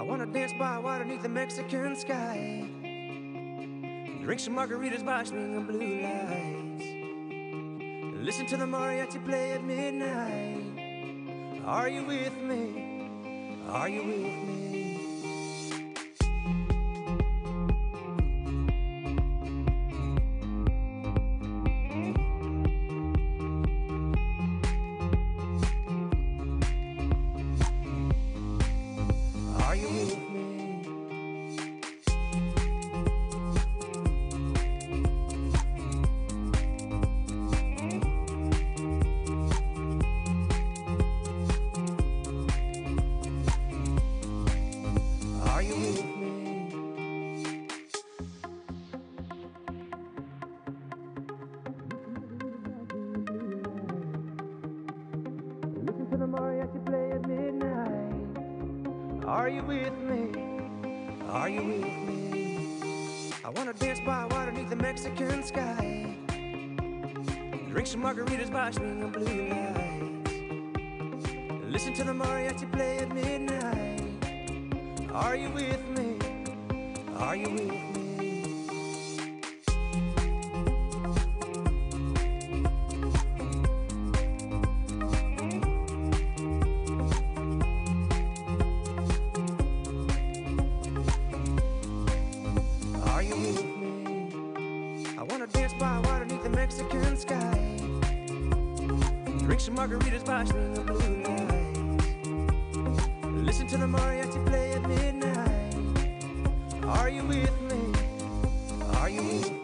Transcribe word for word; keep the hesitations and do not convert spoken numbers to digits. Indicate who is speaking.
Speaker 1: wanna dance by water beneath the Mexican sky, drink some margaritas by swinging blue lights, listen to the mariachi play at midnight. Are you with me? Are you with me? Are you with me? Are you with me? Listen to the mariachi play at midnight. Are you with me? Are you with me? I wanna dance by water beneath the Mexican sky, drink some margaritas by swinging blue lights, listen to the mariachi play at midnight. Are you with me? Are you with me? Are you with me? I wanna dance by water beneath the Mexican sky, drink some margaritas by swinging blue lights, listen to the mariachi play at midnight. Are you with me? Are you with me?